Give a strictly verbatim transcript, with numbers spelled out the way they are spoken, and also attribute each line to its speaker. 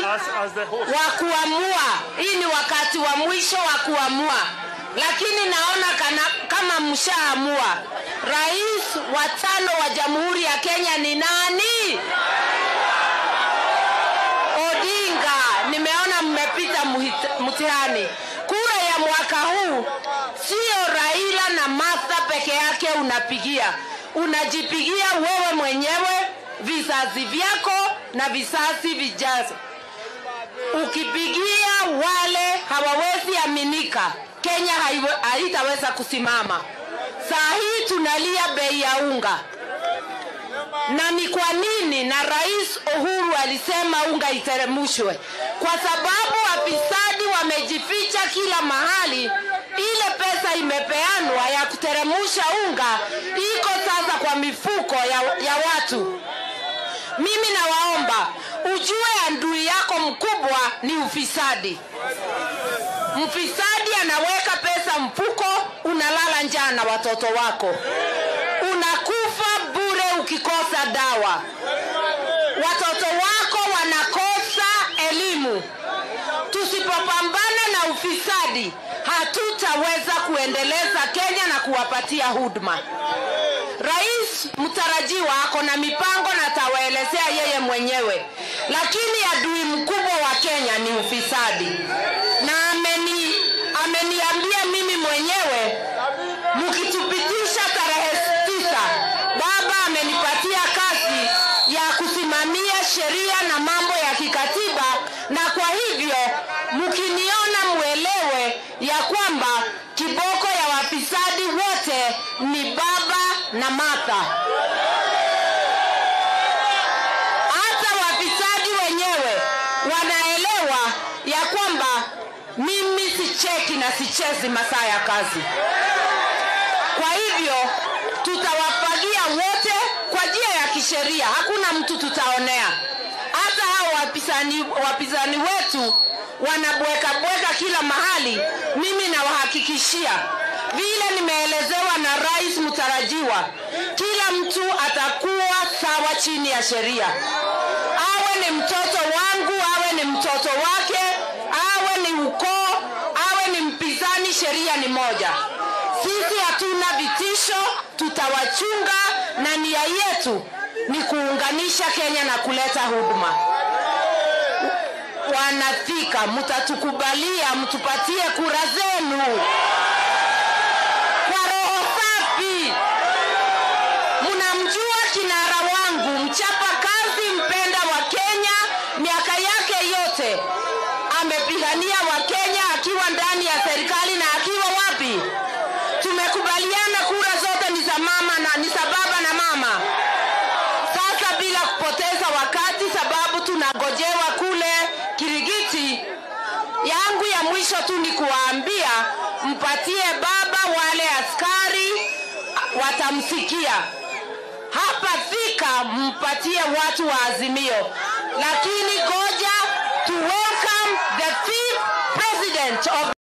Speaker 1: wa kuamua. Hii ni wakati wa mwisho wa kuamua. Lakini naona kana, kama mshaamua. Rais wa tano wa Jamhuri ya Kenya ni nani? Odinga. Nimeona mmepita mtihani. Kura ya mwaka huu sio Raila na Martha peke yake unapigia. Unajipigia wewe mwenyewe, vizazi vyako na vizazi vijazo. Ukipigia wale hawawezi aminika, Kenya haitaweza kusimama. Saa hii tunalia bei ya unga. Na ni kwa nini na Rais Uhuru alisema unga iteremshwe? Kwa sababu wafisadi wamejificha kila mahali. Ile pesa imepeanwa ya kuteremsha unga iko sasa kwa mifuko ya, ya watu. Mimi nawaomba ujue adui yako mkubwa ni ufisadi. Mfisadi anaweka pesa mfuko, unalala njaa na watoto wako. Unakufa bure ukikosa dawa. Watoto wako wanakosa elimu. Tusipopambana na ufisadi, hatutaweza kuendeleza Kenya na kuwapatia huduma. Rais mtarajiwa ako na mipango na atawaelezea yeye mwenyewe. Lakini adui mkubwa wa Kenya ni ufisadi. Na ameni ameniambia mimi mwenyewe, mkitupitisha tarehe tisa, baba amenipatia kazi ya kusimamia sheria na mambo ya kikatiba, na kwa hivyo mkiniona muelewe ya kwamba kiboko ya wafisadi wote ni baba na Martha. Hata wafisadi wenyewe wanaelewa ya kwamba mimi sicheki na sichezi masaa ya kazi. Kwa hivyo tutawapagia wote kwa njia ya kisheria. Hakuna mtu tutaonea. Hata hao wapinzani wapinzani wetu wanabweka bweka kila mahali, mimi nawahakikishia vile nimeelezewa na rais mtarajiwa, kila mtu atakuwa sawa chini ya sheria. Awe ni mtoto wangu, awe ni mtoto wake, awe ni ukoo, awe ni mpinzani, sheria ni moja. Sisi hatuna vitisho, tutawachunga, na nia yetu ni kuunganisha Kenya na kuleta huduma. Wanafika, mtatukubalia, mtupatie kura zenu kwa roho safi. Mnamjua kinara wangu, mchapa kazi, mpenda wa Kenya, miaka yake yote amepigania wa Kenya akiwa ndani ya serikali na akiwa wapi. Tumekubaliana kura zote ni za mama na ni za baba na mama. Sasa bila kupoteza wakati, sababu tunagojewa kule Kirigiti, yangu ya mwisho tu ni kuwaambia mpatie baba wale askari watamsikia. Hapa Thika mpatie watu wa Azimio. Lakini goja to welcome the fifth president of